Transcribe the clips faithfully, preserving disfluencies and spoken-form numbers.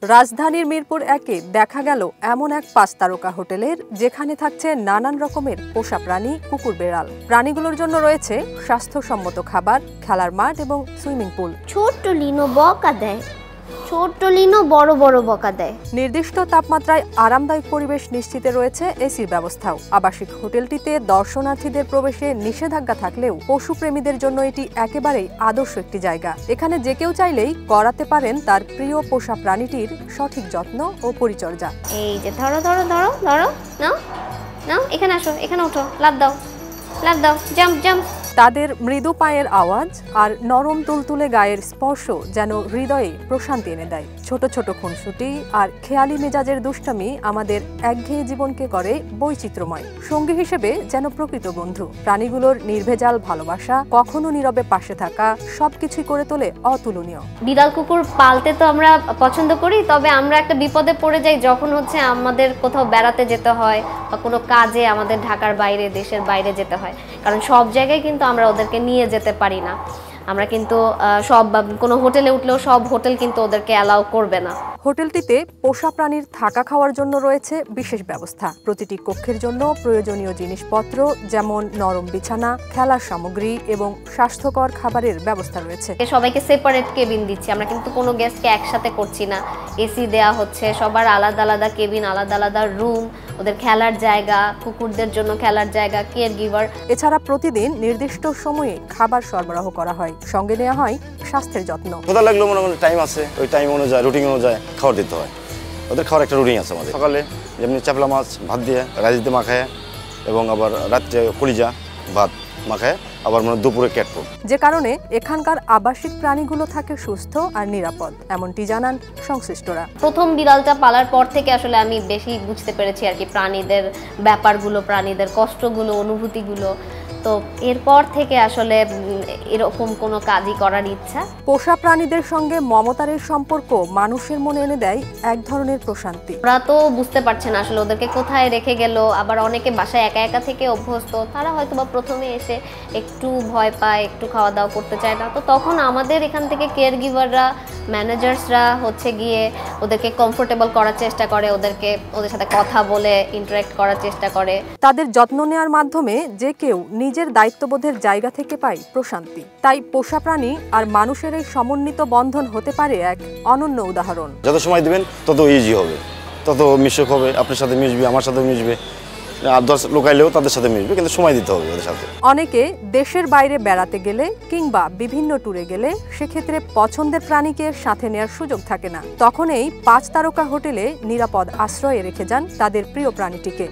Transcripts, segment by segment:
রাজধানীর মিরপুর একে দেখা গেল এমন এক পাঁচ তারকা হোটেলের যেখানে থাকছে নানান রকমের পোষা প্রাণী, কুকুর, বেড়াল। প্রাণীগুলোর জন্য রয়েছে স্বাস্থ্যসম্মত খাবার, খেলার মাঠ এবং সুইমিং পুল। ছোট্ট লিনো বকা দেয়, ছোট্ট লিনো বড় বড় বকা দেয়। নির্দিষ্ট তাপমাত্রায় আরামদায়ক পরিবেশ নিশ্চিতে রয়েছে এসির ব্যবস্থাও। আবাসিক হোটেলটিতে দর্শনার্থীদের প্রবেশে নিষেধাজ্ঞা থাকলেও পশুপ্রেমীদের জন্য এটি একেবারেই আদর্শ একটি জায়গা। এখানে যে কেউ চাইলেই করাতে পারেন তার প্রিয় পোষা প্রাণীটির সঠিক যত্ন ও পরিচর্যা। এই যে ধরো ধরো ধরো ধরো, নাও নাও, এখানে আসো, এখানে ওঠো, লাফ দাও লাফ দাও, জাম্প জাম্প। তাদের মৃদু পায়ের আওয়াজ আর নরম তুলতুলে গায়ের স্পর্শ যেন হৃদয়ে প্রশান্তি এনে দেয়। ছোট ছোট খুনসুটি আর খেয়ালি মেজাজের দুষ্টামি আমাদের একঘেয়ে জীবনকে করে বৈচিত্র্যময়। সঙ্গী হিসেবে যেন প্রকৃত বন্ধু। প্রাণীগুলোর নির্ভেজাল ভালোবাসা, কখনো নীরবে পাশে থাকা, সবকিছুই করে তোলে অতুলনীয়। বিড়াল কুকুর পালতে তো আমরা পছন্দ করি, তবে আমরা একটা বিপদে পড়ে যাই যখন হচ্ছে আমাদের কোথাও বেড়াতে যেতে হয় বা কোনো কাজে আমাদের ঢাকার বাইরে, দেশের বাইরে যেতে হয়। কারণ সব জায়গায় কিন্তু আমরা ওদেরকে নিয়ে যেতে পারি না। আমরা কিন্তু সব কোনো হোটেলে উঠলেও সব হোটেল কিন্তু ওদেরকে অ্যালাউ করবে না। হোটেলটিতে পোষা প্রাণীর থাকা খাওয়ার জন্য রয়েছে বিশেষ ব্যবস্থা। প্রতিটি কক্ষের জন্য প্রয়োজনীয় জিনিসপত্র যেমন নরম বিছানা, খেলার সামগ্রী এবং স্বাস্থ্যকর খাবারের ব্যবস্থা রয়েছে। সবাইকে সেপারেট কেবিন দিচ্ছি, আমরা কিন্তু কোনো গেস্টকে একসাথে করছি না। এসি দেয়া হচ্ছে, সবার আলাদা আলাদা কেবিন, আলাদা আলাদা রুম, ওদের খেলার জায়গা, কুকুরদের জন্য খেলার জায়গা, কেয়ার গিভার। এছাড়া প্রতিদিন নির্দিষ্ট সময়ে খাবার সরবরাহ করা হয়, সঙ্গে নেওয়া হয় স্বাস্থ্যের যত্ন। কোথা লাগলো মনে মনে টাইম আছে, ওই টাইম অনুযায়ী রুটিন অনুযায়ী খাবার দিতে হয়। ওদের খাওয়ার একটা রুটিন আছে আমাদের। সকালে যেমনি চাপলা মাছ ভাত দিয়ে রাইস দিয়ে মাখায়, এবং আবার রাত্রে কলিজা ভাত মাখায়, আবার মানে দুপুরে ক্যাট ফুড। যে কারণে এখানকার আবাসিক প্রাণীগুলো থাকে সুস্থ আর নিরাপদ, এমনটি জানান সংশ্লিষ্টরা। প্রথম বিড়ালটা পালার পর থেকে আসলে আমি বেশি বুঝতে পেরেছি আর কি প্রাণীদের ব্যাপারগুলো, প্রাণীদের কষ্টগুলো, অনুভূতিগুলো। তো এরপর থেকে আসলে এরকম কোনো কাজই করার ইচ্ছা। পোষা প্রাণীদের সঙ্গে মমতার সম্পর্ক মানুষের মনে এনে দেয় এক ধরনের প্রশান্তি। ওরা তো বুঝতে পারছে না আসলে ওদেরকে কোথায় রেখে গেল। আবার অনেকে বাসায় একা একা থেকে অভ্যস্ত, তারা হয়তো বা প্রথমে এসে একটু ভয় পায়, একটু খাওয়া দাওয়া করতে চায় না। তো তখন আমাদের এখান থেকে কেয়ার গিভাররা, ম্যানেজার্সরা হচ্ছে গিয়ে ওদেরকে কমফোর্টেবল করার চেষ্টা করে, ওদেরকে ওদের সাথে কথা বলে ইন্টারেক্ট করার চেষ্টা করে। তাদের যত্ন নেওয়ার মাধ্যমে যে কেউ নিজের দায়িত্ববোধের জায়গা থেকে পায় প্রশান্তি। তাই পোষা প্রাণী আর মানুষের এই সমন্বিত বন্ধন হতে পারে এক অনন্য উদাহরণ। যত সময় দেবেন তত ইজি হবে, তত মিশুক হবে, আপনার সাথে মিশবে, আমার সাথে মিশবে, আর দশ লোকাইলেও তাদের সাথে মিশবে, কিন্তু সময় দিতে হবে ওদের সাথে। অনেকে দেশের বাইরে বেড়াতে গেলে কিংবা বিভিন্ন ট্যুরে গেলে সেক্ষেত্রে পছন্দের প্রাণীকে সাথে নেওয়ার সুযোগ থাকে না। তখন এই পাঁচ তারকা হোটেলে নিরাপদ আশ্রয়ে রেখে যান তাদের প্রিয় প্রাণীটিকে।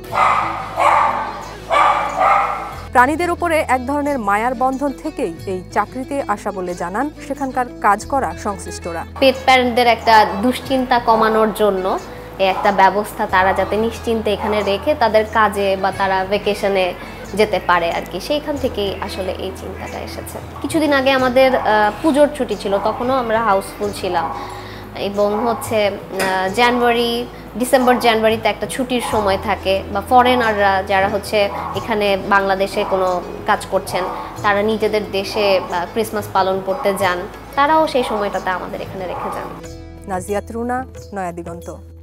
প্রাণীদের উপরে এক ধরনের মায়ার বন্ধন থেকেই এই চাকরিতে আসা বলে জানান সেখানকার কাজ করা সংশ্লিষ্টরা। পেট প্যারেন্টদের একটা দুশ্চিন্তা কমানোর জন্য একটা ব্যবস্থা, তারা যাতে নিশ্চিন্তে এখানে রেখে তাদের কাজে বা তারা ভ্যাকেশনে যেতে পারে আর কি, সেইখান থেকেই আসলে এই চিন্তাটা এসেছে। কিছুদিন আগে আমাদের পুজোর ছুটি ছিল, তখনও আমরা হাউসফুল ছিলাম। এবং হচ্ছে জানুয়ারি, ডিসেম্বর জানুয়ারিতে একটা ছুটির সময় থাকে, বা ফরেনাররা যারা হচ্ছে এখানে বাংলাদেশে কোনো কাজ করছেন, তারা নিজেদের দেশে ক্রিসমাস পালন করতে যান, তারাও সেই সময়টাতে আমাদের এখানে রেখে যান। নাজিয়াত রুনা, নয়া দিগন্ত।